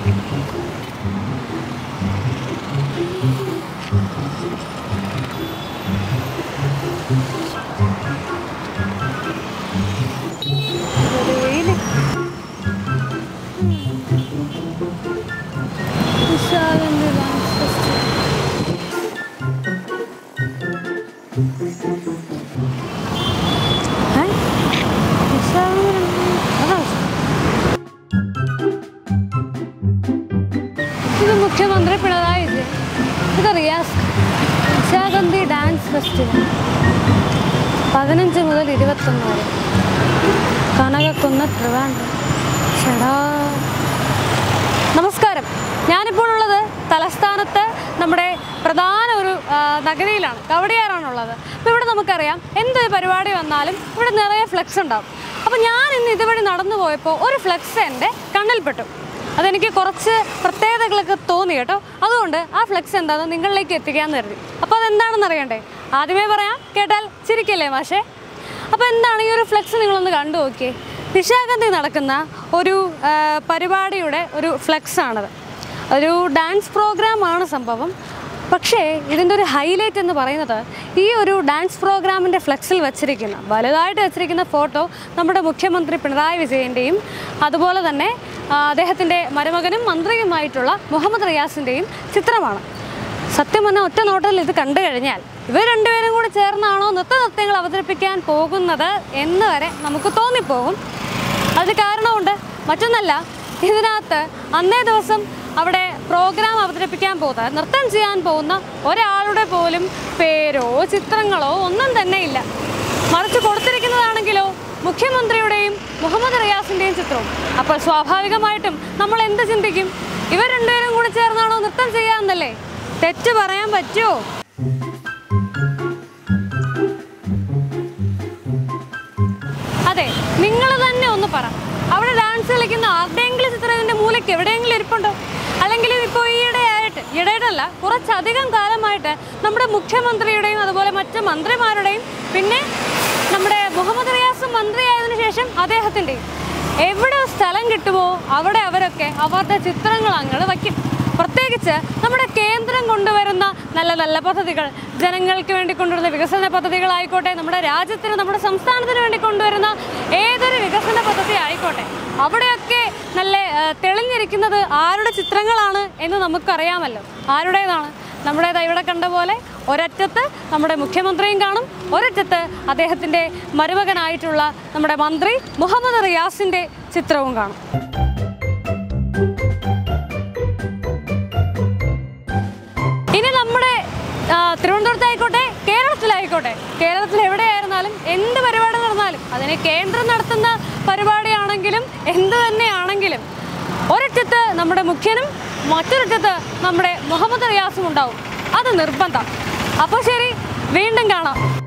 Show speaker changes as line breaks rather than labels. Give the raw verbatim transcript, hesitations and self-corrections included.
ഇത് മുഖ്യമന്ത്രി പിണറായി വിജയൻ. ഇത് റിയാസ് നിശാഗന്ധി ഡാൻസ് ഫെസ്റ്റിവൽ പതിനഞ്ച് മുതൽ ഇരുപത്തൊന്ന് വരെ കനകക്കുന്ന് ട്രിവാൻഡ്രം. ചേടാ നമസ്കാരം. ഞാനിപ്പോൾ ഉള്ളത് തലസ്ഥാനത്ത് നമ്മുടെ പ്രധാന ഒരു നഗരിയിലാണ്, കവടിയാറാണുള്ളത്. അപ്പോൾ ഇവിടെ നമുക്കറിയാം എന്തൊരു പരിപാടി വന്നാലും ഇവിടെ നിറയെ ഫ്ലെക്സ് ഉണ്ടാവും. അപ്പോൾ ഞാൻ ഇന്ന് ഇതുവഴി നടന്നു പോയപ്പോൾ ഒരു ഫ്ലെക്സ് എൻ്റെ കണ്ണിൽപ്പെട്ടു. അതെനിക്ക് കുറച്ച് പ്രത്യേകതകളൊക്കെ തോന്നി കേട്ടോ. അതുകൊണ്ട് ആ ഫ്ലെക്സ് എന്താണെന്ന് നിങ്ങളിലേക്ക് എത്തിക്കാമെന്ന് കരുതി. അപ്പോൾ അതെന്താണെന്ന് അറിയണ്ടേ? ആദ്യമേ പറയാം, കേട്ടാൽ ചിരിക്കല്ലേ മാഷേ? അപ്പോൾ എന്താണ് ഈ ഒരു ഫ്ലെക്സ്? നിങ്ങളൊന്ന് കണ്ടു നോക്കിയേ. നിശാഗന്ധി നടക്കുന്ന ഒരു പരിപാടിയുടെ ഒരു ഫ്ലെക്സാണത്. ഒരു ഡാൻസ് പ്രോഗ്രാമാണ് സംഭവം. പക്ഷേ ഇതിൻ്റെ ഒരു ഹൈലൈറ്റ് എന്ന് പറയുന്നത് ഈ ഒരു ഡാൻസ് പ്രോഗ്രാമിൻ്റെ ഫ്ലെക്സിൽ വച്ചിരിക്കുന്ന വലുതായിട്ട് വച്ചിരിക്കുന്ന ഫോട്ടോ നമ്മുടെ മുഖ്യമന്ത്രി പിണറായി വിജയൻ്റെയും അതുപോലെ തന്നെ അദ്ദേഹത്തിൻ്റെ മരുമകനും മന്ത്രിയുമായിട്ടുള്ള മുഹമ്മദ് റിയാസിൻ്റെയും ചിത്രമാണ്. സത്യം പറഞ്ഞാൽ ഒറ്റ നോട്ടത്തിൽ ഇത് കണ്ടു കഴിഞ്ഞാൽ ഇവർ രണ്ടുപേരും കൂടി ചേർന്നാണോ നൃത്തനൃത്യങ്ങൾ അവതരിപ്പിക്കാൻ പോകുന്നത് എന്ന് വരെ നമുക്ക് തോന്നിപ്പോകും. അതിന് കാരണമുണ്ട്, മറ്റൊന്നല്ല, ഇതിനകത്ത് അന്നേ ദിവസം അവിടെ പ്രോഗ്രാം അവതരിപ്പിക്കാൻ പോകുന്ന നൃത്തം ചെയ്യാൻ പോകുന്ന ഒരാളുടെ പോലും പേരോ ചിത്രങ്ങളോ ഒന്നും തന്നെ ഇല്ല. മറിച്ച് കൊടുത്തിരിക്കുന്നതാണെങ്കിലോ മുഖ്യമന്ത്രിയുടെയും മുഹമ്മദ് റിയാസിൻ്റെയും ചിത്രവും. അപ്പോൾ സ്വാഭാവികമായിട്ടും നമ്മൾ എന്ത് ചിന്തിക്കും? ഇവർ രണ്ടുപേരും കൂടി ചേർന്നാണോ നൃത്തം ചെയ്യാമെന്നല്ലേ? തെറ്റ് പറയാൻ പറ്റുമോ? അതെ, നിങ്ങൾ തന്നെ ഒന്ന് പറ. അവിടെ ഡാൻസ് കളിക്കുന്ന ആരുടെയെങ്കിലും ചിത്രം ഇതിൻ്റെ മൂലയ്ക്ക് എവിടെയെങ്കിലും ഇരിപ്പുണ്ടോ? അല്ലെങ്കിൽ ഇപ്പോൾ ഈയിടെയായിട്ട്, ഈയിടെയായിട്ടല്ല കുറച്ചധികം കാലമായിട്ട് നമ്മുടെ മുഖ്യമന്ത്രിയുടെയും അതുപോലെ മറ്റ് മന്ത്രിമാരുടെയും പിന്നെ നമ്മുടെ മുഹമ്മദ് റിയാസ് മന്ത്രിയായതിനു ശേഷം അദ്ദേഹത്തിൻ്റെയും എവിടെ സ്ഥലം കിട്ടുമോ അവിടെ അവരൊക്കെ അവരുടെ ചിത്രങ്ങൾ അങ്ങോട്ട് വയ്ക്കും. പ്രത്യേകിച്ച് നമ്മുടെ കേന്ദ്രം കൊണ്ടുവരുന്ന നല്ല നല്ല പദ്ധതികൾ, ജനങ്ങൾക്ക് വേണ്ടി കൊണ്ടുവരുന്ന വികസന പദ്ധതികളായിക്കോട്ടെ, നമ്മുടെ രാജ്യത്തിന് നമ്മുടെ സംസ്ഥാനത്തിന് വേണ്ടി കൊണ്ടുവരുന്ന ഏതൊരു വികസന പദ്ധതി ആയിക്കോട്ടെ, അവിടെയൊക്കെ നല്ല തെളിഞ്ഞിരിക്കുന്നത് ആരുടെ ചിത്രങ്ങളാണ് എന്ന് നമുക്കറിയാമല്ലോ. ആരുടേതാണ്? നമ്മുടേത് ഇവിടെ കണ്ട പോലെ ഒരറ്റത്ത് നമ്മുടെ മുഖ്യമന്ത്രിയും കാണും, ഒരറ്റത്ത് അദ്ദേഹത്തിൻ്റെ മരുമകനായിട്ടുള്ള നമ്മുടെ മന്ത്രി മുഹമ്മദ് റിയാസിൻ്റെ ചിത്രവും കാണും. ഇനി നമ്മുടെ തിരുവനന്തപുരത്തായിക്കോട്ടെ, കേരളത്തിലായിക്കോട്ടെ, കേരളത്തിൽ എവിടെയായിരുന്നാലും എന്ത് പരിപാടി നടന്നാലും അതിന് കേന്ദ്രം നടത്തുന്ന പരിപാടിയാണെങ്കിലും എന്ത് തന്നെയാണെങ്കിലും ഒരറ്റത്ത് നമ്മുടെ മുഖ്യനും മറ്റൊരറ്റത്ത് നമ്മുടെ മുഹമ്മദ് റിയാസും ഉണ്ടാവും. അത് നിർബന്ധം. അപ്പോൾ ശരി, വീണ്ടും കാണാം.